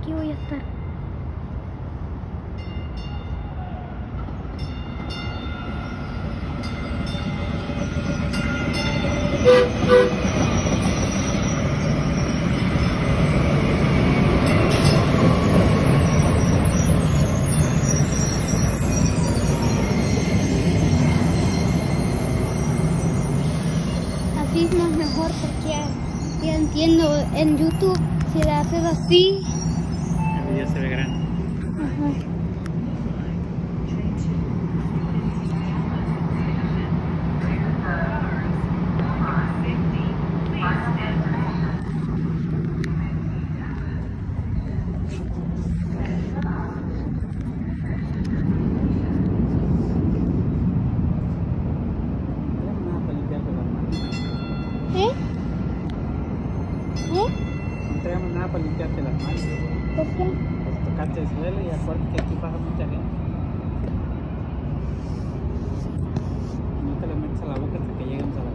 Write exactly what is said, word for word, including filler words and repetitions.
aquí voy a estar. Así es más mejor porque ya, ya entiendo en YouTube si la haces así. El video se ve grande. Ajá. ¿Eh? ¿Eh? No traemos nada para limpiarte las manos. ¿Por qué? Pues tocarte el suelo y acuérdate que aquí pasa mucha gente. No te lo metes a la boca hasta que lleguemos a la